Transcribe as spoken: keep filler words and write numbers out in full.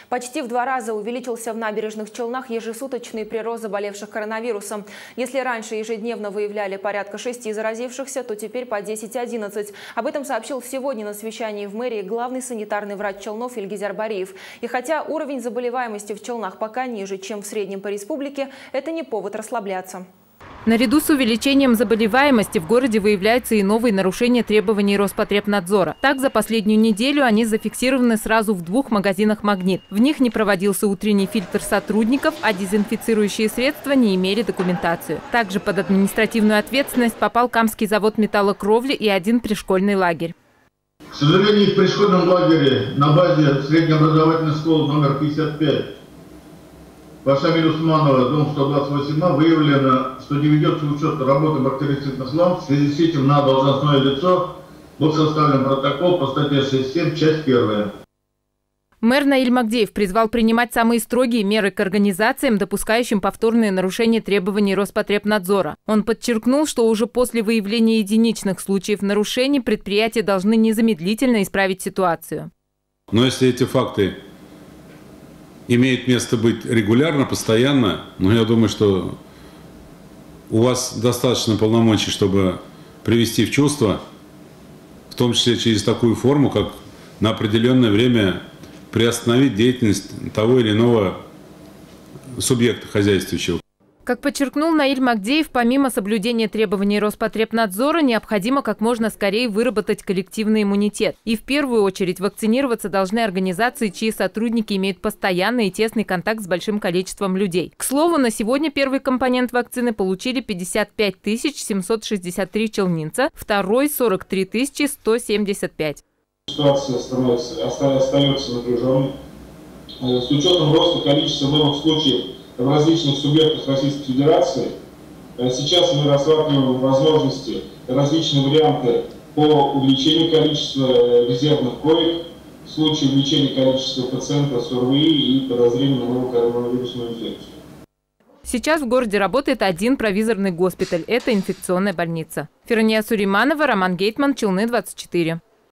Почти в два раза увеличился в набережных Челнах ежесуточный прирост заболевших коронавирусом. Если раньше ежедневно выявляли порядка шести заразившихся, то теперь по десять-одиннадцать. Об этом сообщил сегодня на совещании в мэрии главный санитарный врач Челнов Ильгизар Бариев. И хотя уровень заболеваемости в Челнах пока ниже, чем в среднем по республике, это не повод расслабляться. Наряду с увеличением заболеваемости в городе выявляются и новые нарушения требований Роспотребнадзора. Так, за последнюю неделю они зафиксированы сразу в двух магазинах «Магнит». В них не проводился утренний фильтр сотрудников, а дезинфицирующие средства не имели документацию. Также под административную ответственность попал Камский завод металлокровли и один пришкольный лагерь. К сожалению, в пришкольном лагере на базе среднеобразовательной школы номер пятьдесят пять по фамилии Усманова, дом сто двадцать восемь, выявлено, что не ведется учет работы бактерицидных ламп. В связи с этим на должностное лицо был составлен протокол по статье шестьдесят семь, часть первая. Мэр Наиль Магдеев призвал принимать самые строгие меры к организациям, допускающим повторные нарушения требований Роспотребнадзора. Он подчеркнул, что уже после выявления единичных случаев нарушений предприятия должны незамедлительно исправить ситуацию. Но если эти факты имеет место быть регулярно, постоянно, но я думаю, что у вас достаточно полномочий, чтобы привести в чувство, в том числе через такую форму, как на определенное время приостановить деятельность того или иного субъекта хозяйствующего. Как подчеркнул Наиль Магдеев, помимо соблюдения требований Роспотребнадзора, необходимо как можно скорее выработать коллективный иммунитет. И в первую очередь вакцинироваться должны организации, чьи сотрудники имеют постоянный и тесный контакт с большим количеством людей. К слову, на сегодня первый компонент вакцины получили пятьдесят пять тысяч семьсот шестьдесят три челнинца, второй – сорок три тысячи сто семьдесят пять. Ситуация становится, остается напряженной. С учетом роста количества новых случаев в различных субъектах Российской Федерации, сейчас мы рассматриваем возможности, различные варианты по увеличению количества резервных коек в случае увеличения количества пациентов с ОРВИ и подозрения на новую коронавирусную инфекцию. Сейчас в городе работает один провизорный госпиталь – это инфекционная больница. Фирания Суриманова, Роман Гейтман, Челны двадцать четыре.